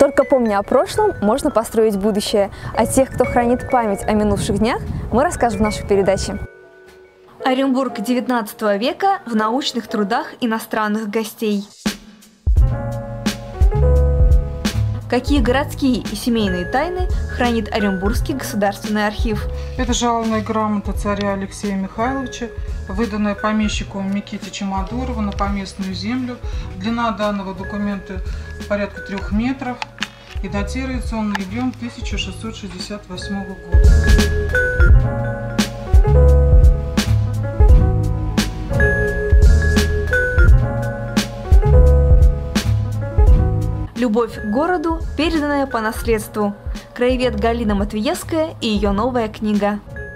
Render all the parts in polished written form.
Только помня о прошлом, можно построить будущее. А тех, кто хранит память о минувших днях, мы расскажем в нашей передаче. Оренбург XIX века в научных трудах иностранных гостей. Какие городские и семейные тайны хранит Оренбургский государственный архив? Это жалобная грамота царя Алексея Михайловича, выданная помещику Миките Чемодурову на поместную землю. Длина данного документа порядка 3 метров, и датируется он ноябрем 1668 года. Любовь к городу, переданная по наследству. Краевед Галина Матвиевская и ее новая книга.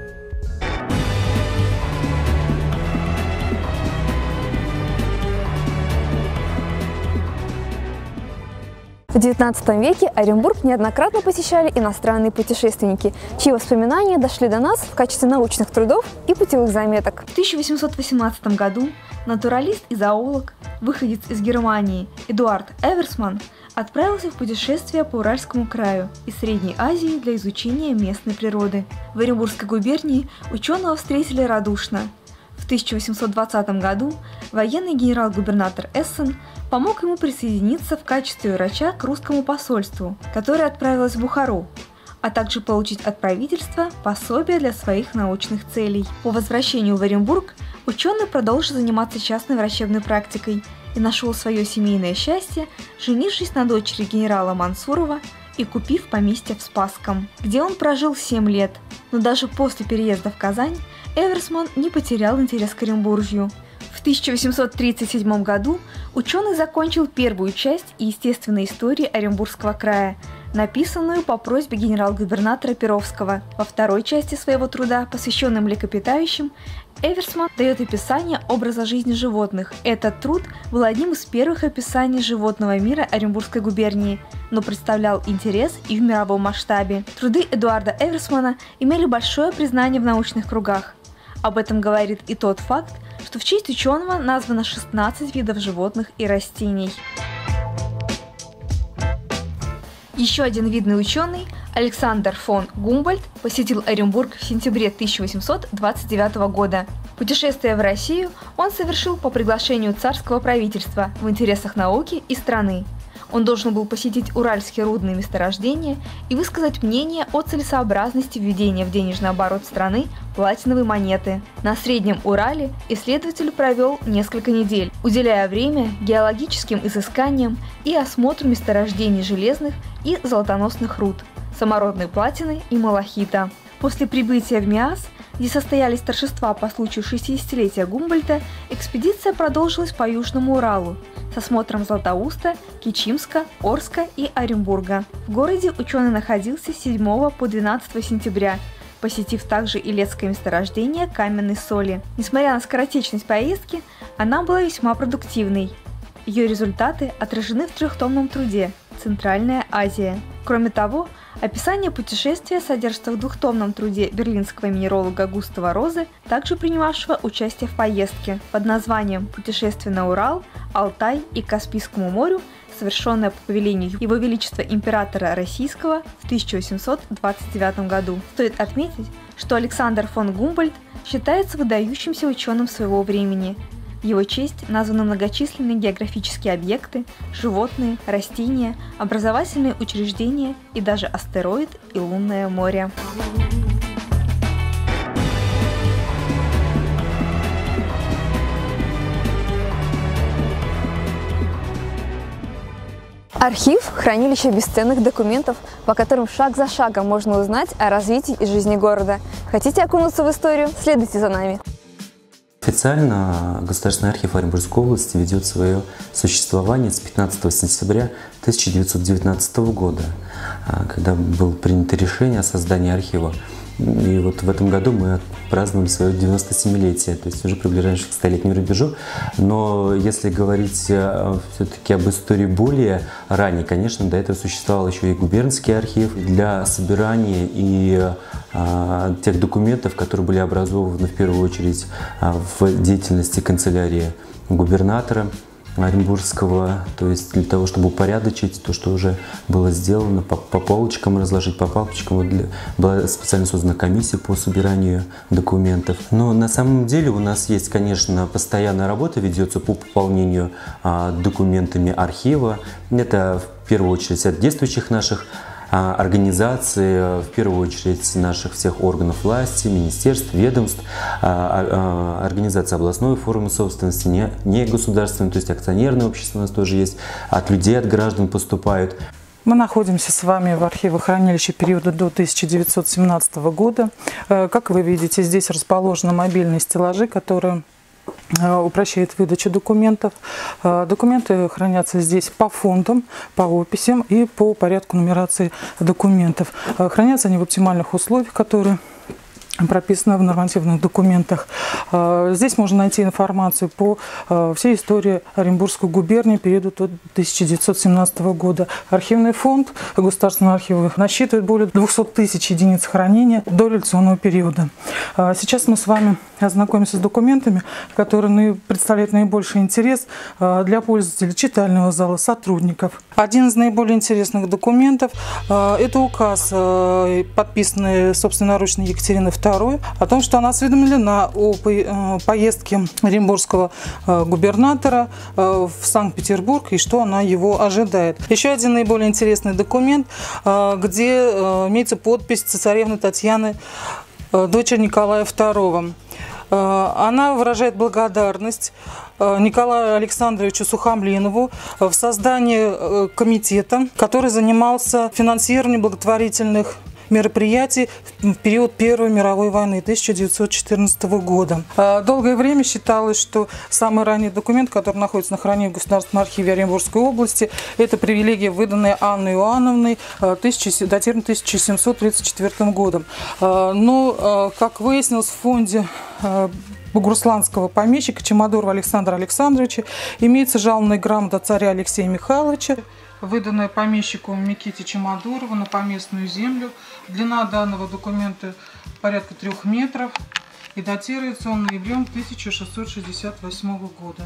В XIX веке Оренбург неоднократно посещали иностранные путешественники, чьи воспоминания дошли до нас в качестве научных трудов и путевых заметок. В 1818 году натуралист и зоолог, выходец из Германии Эдуард Эверсман отправился в путешествие по Уральскому краю и Средней Азии для изучения местной природы. В Оренбургской губернии ученого встретили радушно. В 1820 году военный генерал-губернатор Эссен помог ему присоединиться в качестве врача к русскому посольству, которое отправилось в Бухару, а также получить от правительства пособие для своих научных целей. По возвращению в Оренбург ученый продолжил заниматься частной врачебной практикой и нашел свое семейное счастье, женившись на дочери генерала Мансурова и купив поместье в Спасском, где он прожил 7 лет. Но даже после переезда в Казань Эверсман не потерял интерес к Оренбуржью. В 1837 году ученый закончил первую часть естественной истории Оренбургского края, написанную по просьбе генерал-губернатора Перовского. Во второй части своего труда, посвященной млекопитающим, Эверсман дает описание образа жизни животных. Этот труд был одним из первых описаний животного мира Оренбургской губернии, но представлял интерес и в мировом масштабе. Труды Эдуарда Эверсмана имели большое признание в научных кругах. Об этом говорит и тот факт, что в честь ученого названо 16 видов животных и растений. Еще один видный ученый, Александр фон Гумбольдт, посетил Оренбург в сентябре 1829 года. Путешествие в Россию он совершил по приглашению царского правительства в интересах науки и страны. Он должен был посетить уральские рудные месторождения и высказать мнение о целесообразности введения в денежный оборот страны платиновой монеты. На Среднем Урале исследователь провел несколько недель, уделяя время геологическим изысканиям и осмотру месторождений железных и золотоносных руд, самородной платины и малахита. После прибытия в Миас, где состоялись торжества по случаю 60-летия Гумбольдта, экспедиция продолжилась по Южному Уралу с осмотром Златоуста, Кичимска, Орска и Оренбурга. В городе ученый находился с 7 по 12 сентября, посетив также Илецкое месторождение каменной соли. Несмотря на скоротечность поездки, она была весьма продуктивной. Ее результаты отражены в 3-томном труде «Центральная Азия». Кроме того, описание путешествия содержится в 2-томном труде берлинского минералога Густава Розы, также принимавшего участие в поездке, под названием «Путешествие на Урал, Алтай и к Каспийскому морю», совершенное по повелению Его Величества Императора Российского в 1829 году. Стоит отметить, что Александр фон Гумбольдт считается выдающимся ученым своего времени. В его честь названы многочисленные географические объекты, животные, растения, образовательные учреждения и даже астероид и лунное море. Архив – хранилище бесценных документов, по которым шаг за шагом можно узнать о развитии и жизни города. Хотите окунуться в историю? Следуйте за нами. Официально Государственный архив Оренбургской области ведет свое существование с 15 сентября 1919 года, когда было принято решение о создании архива. И вот в этом году мы праздновали свое 97-летие, то есть уже приближаемся к 100-летнему рубежу. Но если говорить все-таки об истории более ранней, конечно, до этого существовал еще и губернский архив для собирания и тех документов, которые были образованы в первую очередь в деятельности канцелярии губернатора. Оренбургского, то есть для того, чтобы упорядочить то, что уже было сделано, по полочкам разложить, по папочкам. Была специально создана комиссия по собиранию документов. Но на самом деле у нас есть, конечно, постоянная работа ведется по пополнению документами архива. Это в первую очередь от действующих наших организаций, в первую очередь наших всех органов власти, министерств, ведомств, организации областной формы собственности, не государственной, то есть акционерное общество у нас тоже есть, от людей, от граждан поступают. Мы находимся с вами в архивохранилище периода до 1917 года. Как вы видите, здесь расположены мобильные стеллажи, которые упрощает выдачу документов. Документы хранятся здесь по фондам, по описям и по порядку нумерации документов. Хранятся они в оптимальных условиях, которые прописано в нормативных документах. Здесь можно найти информацию по всей истории Оренбургской губернии периода до 1917 года. Архивный фонд Государственного архива насчитывает более 200 тысяч единиц хранения до революционного периода. Сейчас мы с вами ознакомимся с документами, которые представляют наибольший интерес для пользователей читального зала, сотрудников. Один из наиболее интересных документов – это указ, подписанный собственноручно Екатериной II, о том, что она осведомлена о поездке оренбургского губернатора в Санкт-Петербург и что она его ожидает. Еще один наиболее интересный документ, где имеется подпись цесаревны Татьяны, дочери Николая II. Она выражает благодарность Николаю Александровичу Сухомлинову в создании комитета, который занимался финансированием благотворительных мероприятий в период Первой мировой войны 1914 года. Долгое время считалось, что самый ранний документ, который находится на хранении в Государственном архиве Оренбургской области, это привилегия, выданная Анной Иоанновной, датирована 1734 годом. Но, как выяснилось, в фонде бугурусланского помещика Чемодурова Александра Александровича имеется жалобная грамота царя Алексея Михайловича, выданная помещику Миките Чемодурову на поместную землю. Длина данного документа порядка 3 метров и датируется он ноябрем 1668 года.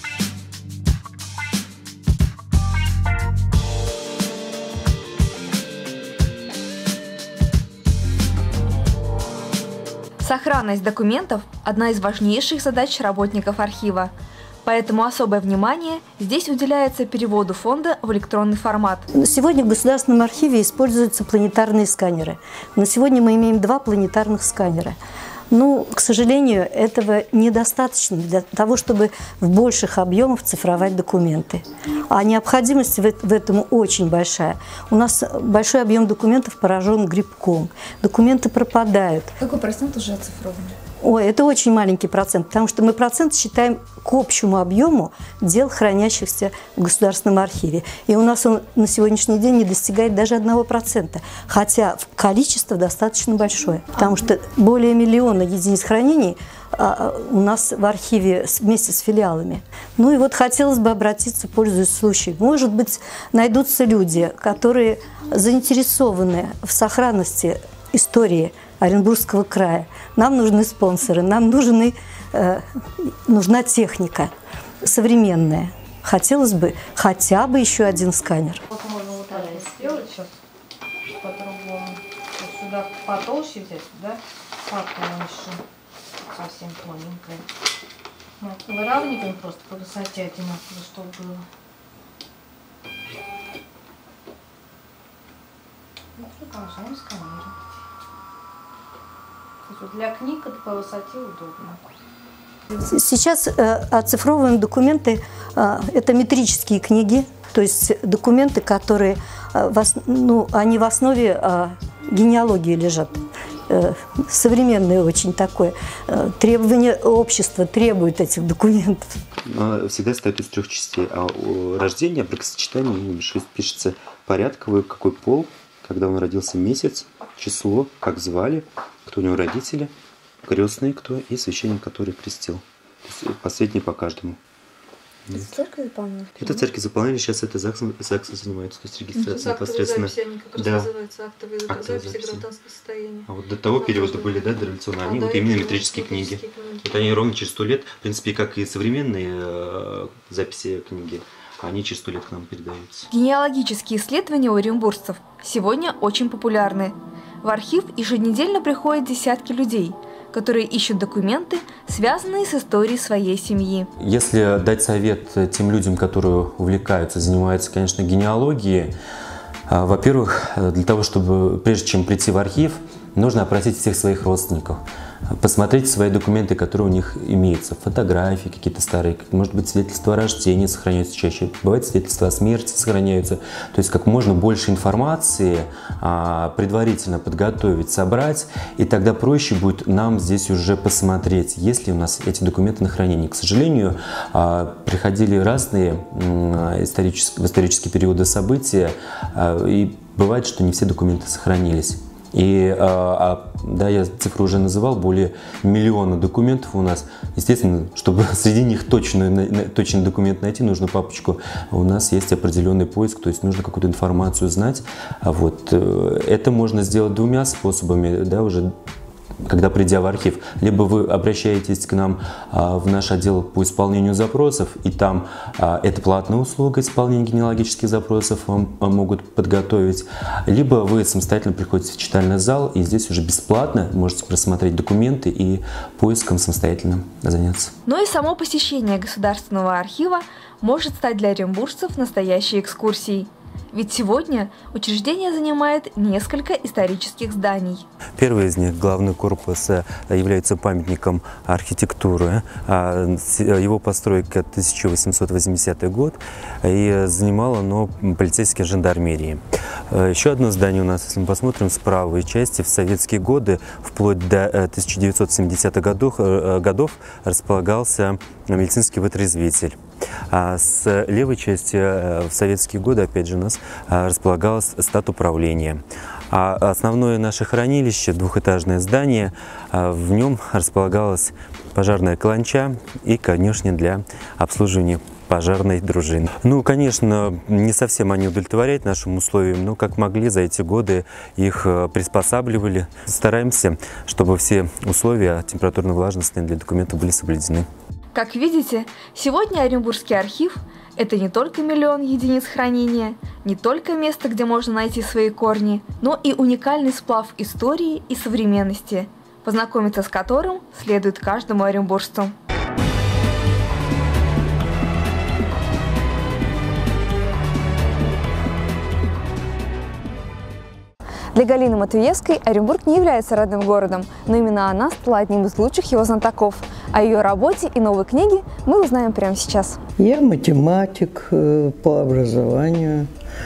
Сохранность документов – одна из важнейших задач работников архива. Поэтому особое внимание здесь уделяется переводу фонда в электронный формат. Сегодня в Государственном архиве используются планетарные сканеры. На сегодня мы имеем 2 планетарных сканера. Но, к сожалению, этого недостаточно для того, чтобы в больших объемах цифровать документы. А необходимость в этом очень большая. У нас большой объем документов поражен грибком. Документы пропадают. Какой процент уже оцифрован? Ой, это очень маленький процент, потому что мы процент считаем к общему объему дел, хранящихся в Государственном архиве. И у нас он на сегодняшний день не достигает даже 1%, хотя количество достаточно большое, потому что более 1 миллиона единиц хранений у нас в архиве вместе с филиалами. Ну и вот хотелось бы обратиться, пользуясь случаем. Может быть, найдутся люди, которые заинтересованы в сохранности истории Оренбургского края. Нам нужны спонсоры, нам нужна техника современная. Хотелось бы хотя бы еще один сканер. Вот можно вот так сделать сейчас по-другому. Вот сюда потолще взять, да, потоньше, совсем тоненькое. Вот, выравниваем просто по высоте одинаково, чтобы было. И продолжаем сканировать. Для книг это по высоте удобно. Сейчас оцифровываем документы, это метрические книги, то есть документы, которые они в основе генеалогии лежат. Современное очень такое. Требования общества требуют этих документов. Всегда состоит из 3 частей. А у рождения, бракосочетания пишется порядковый, какой пол, когда он родился, месяц, число, как звали, кто у него родители, крестные кто и священник, который крестил. Последний по каждому. Нет. Это церковь заполняли? Это церковь заполняли, сейчас это ЗАГС занимается, то есть регистрация непосредственно. Записи, они как раз называются актовые записи гражданского состояния. А вот до того периода были, да, дореволюционные, они вот именно метрические книги. Вот они ровно через 100 лет, в принципе, как и современные записи книги, они через 100 лет к нам передаются. Генеалогические исследования у оренбуржцев сегодня очень популярны. В архив еженедельно приходят десятки людей, которые ищут документы, связанные с историей своей семьи. Если дать совет тем людям, которые увлекаются, занимаются, конечно, генеалогией, во-первых, для того, чтобы, прежде чем прийти в архив, нужно опросить всех своих родственников, посмотреть свои документы, которые у них имеются, фотографии какие-то старые, может быть, свидетельства о рождении сохраняются чаще, бывает свидетельства о смерти сохраняются, то есть как можно больше информации предварительно подготовить, собрать, и тогда проще будет нам здесь уже посмотреть, есть ли у нас эти документы на хранении. К сожалению, приходили разные в исторические периоды события, и бывает, что не все документы сохранились. И да, я цифру уже называл, более 1 миллиона документов у нас. Естественно, чтобы среди них точный документ найти, нужно папочку. У нас есть определенный поиск, то есть нужно какую-то информацию знать. Вот. Это можно сделать двумя способами, да, уже когда придя в архив. Либо вы обращаетесь к нам в наш отдел по исполнению запросов, и там это платная услуга исполнения генеалогических запросов вам могут подготовить. Либо вы самостоятельно приходите в читальный зал, и здесь уже бесплатно можете просмотреть документы и поиском самостоятельно заняться. Но и само посещение Государственного архива может стать для оренбуржцев настоящей экскурсией. Ведь сегодня учреждение занимает несколько исторических зданий. Первый из них, главный корпус, является памятником архитектуры. Его постройка 1880 год, и занимало оно полицейской жандармерии. Еще одно здание у нас, если мы посмотрим с правой части, в советские годы, вплоть до 1970-х годов, располагался медицинский вытрезвитель. А с левой части в советские годы, опять же, у нас располагалось статуправление. А основное наше хранилище, двухэтажное здание, в нем располагалась пожарная каланча и конюшня для обслуживания пожарной дружины. Ну, конечно, не совсем они удовлетворяют нашим условиям, но как могли за эти годы их приспосабливали. Стараемся, чтобы все условия температурно-влажностные для документов были соблюдены. Как видите, сегодня Оренбургский архив – это не только 1 миллион единиц хранения, не только место, где можно найти свои корни, но и уникальный сплав истории и современности, познакомиться с которым следует каждому оренбуржцу. Для Галины Матвеевской Оренбург не является родным городом, но именно она стала одним из лучших его знатоков. О ее работе и новой книге мы узнаем прямо сейчас. Я математик по образованию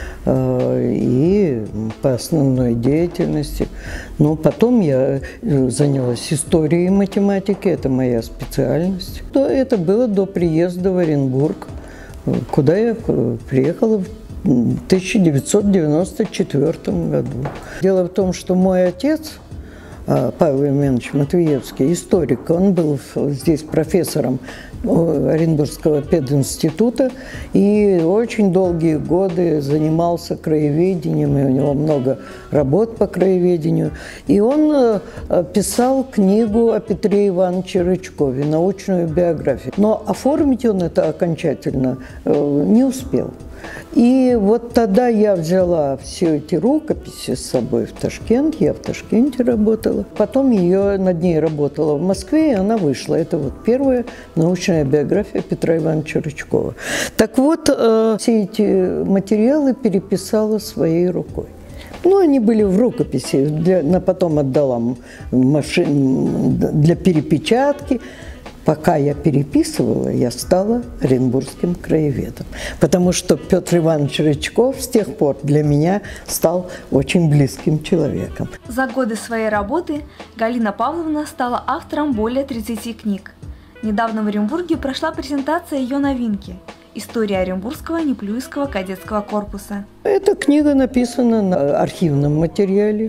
и по основной деятельности. Но потом я занялась историей математики, это моя специальность. Это было до приезда в Оренбург, куда я приехала в 1994 году. Дело в том, что мой отец, Павел Емельянович Матвеевский, историк, он был здесь профессором Оренбургского пединститута и очень долгие годы занимался краеведением, и у него много работ по краеведению. И он писал книгу о Петре Ивановиче Рычкове, научную биографию. Но оформить он это окончательно не успел. И вот тогда я взяла все эти рукописи с собой в Ташкент, я в Ташкенте работала. Потом над ней работала в Москве, и она вышла. Это вот первая научная биография Петра Ивановича Рычкова. Так вот, все эти материалы переписала своей рукой. Ну, они были в рукописи, потом отдала машин для перепечатки. Пока я переписывала, я стала оренбургским краеведом, потому что Петр Иванович Рычков с тех пор для меня стал очень близким человеком. За годы своей работы Галина Павловна стала автором более 30 книг. Недавно в Оренбурге прошла презентация ее новинки «История Оренбургского Неплюевского кадетского корпуса». Эта книга написана на архивном материале,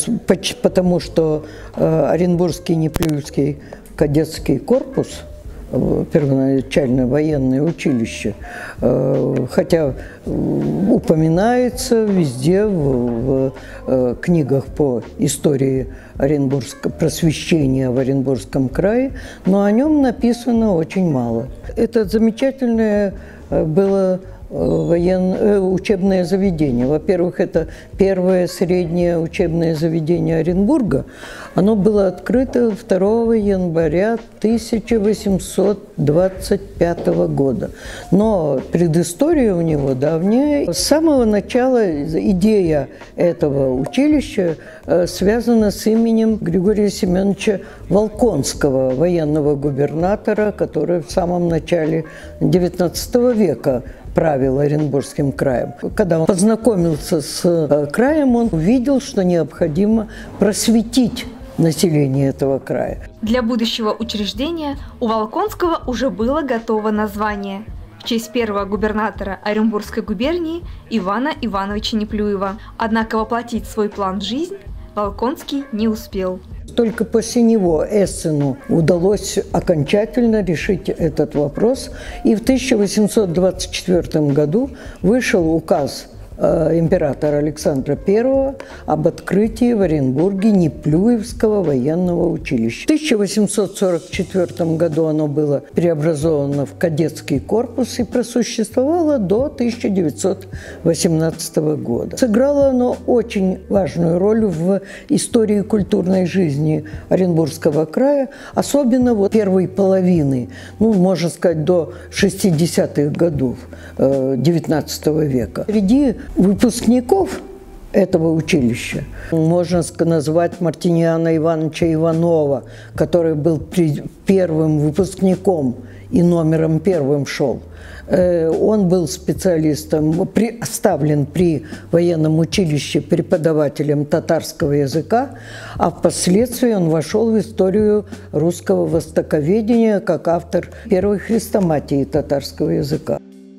потому что Оренбургский Неплюевский кадетский корпус первоначально военное училище, хотя упоминается везде в книгах по истории просвещения в Оренбургском крае, но о нем написано очень мало. Это замечательное было учебное заведение. Во-первых, это первое среднее учебное заведение Оренбурга. Оно было открыто 2 января 1825 года. Но предыстория у него давняя. С самого начала идея этого училища связана с именем Григория Семеновича Волконского, военного губернатора, который в самом начале XIX века правил Оренбургским краем. Когда он познакомился с краем, он увидел, что необходимо просветить население этого края. Для будущего учреждения у Волконского уже было готово название в честь первого губернатора Оренбургской губернии Ивана Ивановича Неплюева. Однако воплотить свой план в жизнь Волконский не успел. Только после него Эссену удалось окончательно решить этот вопрос. И в 1824 году вышел указ императора Александра I об открытии в Оренбурге Неплюевского военного училища. В 1844 году оно было преобразовано в кадетский корпус и просуществовало до 1918 года. Сыграло оно очень важную роль в истории культурной жизни Оренбургского края, особенно первой половины, можно сказать, до 60-х годов XIX века. Среди выпускников этого училища можно назвать Мартиниана Ивановича Иванова, который был первым выпускником и номером первым шел. Он был специалистом, оставлен при военном училище преподавателем татарского языка, а впоследствии он вошел в историю русского востоковедения как автор первой хрестоматии татарского языка.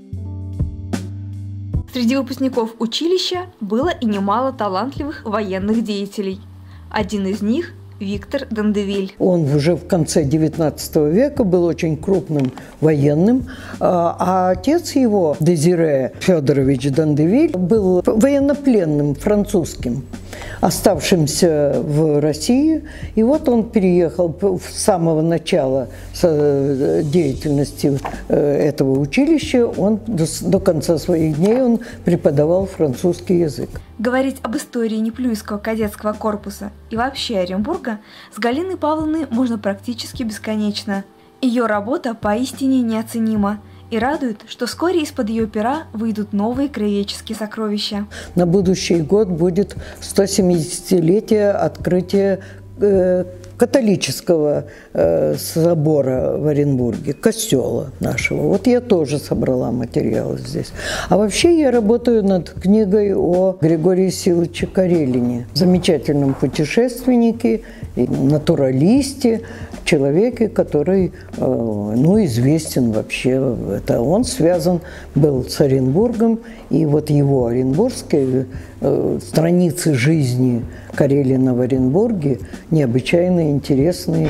Среди выпускников училища было и немало талантливых военных деятелей. Один из них – Виктор Дандевиль. Он уже в конце XIX века был очень крупным военным, а отец его, Дезире Федорович Дандевиль, был военнопленным французским, оставшимся в России. И вот он переехал с самого начала деятельности этого училища. Он до конца своих дней он преподавал французский язык. Говорить об истории Неплюевского кадетского корпуса и вообще Оренбурга с Галиной Павловной можно практически бесконечно. Ее работа поистине неоценима. И радует, что вскоре из-под ее пера выйдут новые краеведческие сокровища. На будущий год будет 170-летие открытия католического собора в Оренбурге, костела нашего. Вот я тоже собрала материалы здесь. А вообще я работаю над книгой о Григории Силыче Карелине, замечательном путешественнике, натуралисте, человеке, который известен вообще. Это он связан был с Оренбургом, и вот его оренбургские страницы жизни Карелина в Оренбурге необычайно интересные.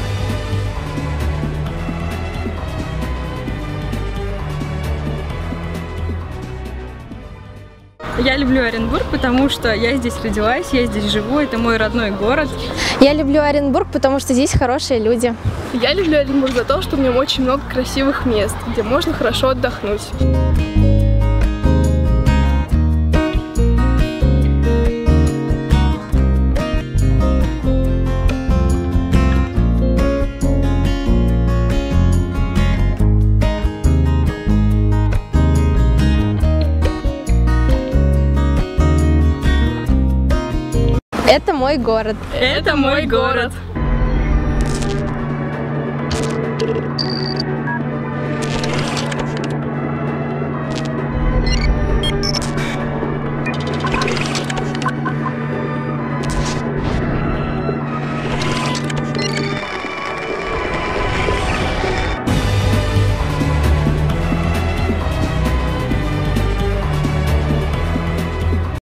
Я люблю Оренбург, потому что я здесь родилась, я здесь живу, это мой родной город. Я люблю Оренбург, потому что здесь хорошие люди. Я люблю Оренбург за то, что в нем очень много красивых мест, где можно хорошо отдохнуть. Это мой город. Это мой город.